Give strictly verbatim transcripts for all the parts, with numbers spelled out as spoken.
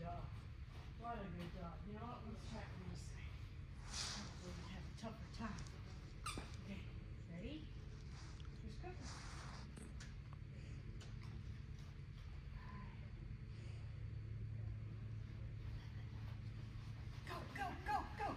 dog. What a good dog. You know what? Let's try it on this side. We're going to have a tougher time. Okay, ready? Here's Cookie. Go, go, go, go.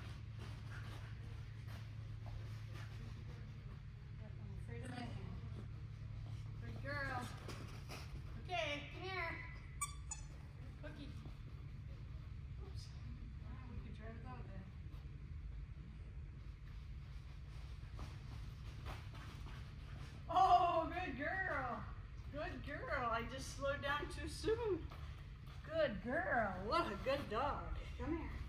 I'm afraid of that hand. Good girl. Okay, come here. Cookie. Oops. Wow, we could try without that. Oh, good girl. Good girl. I just slowed down too soon. Good girl. What a good dog. Come here.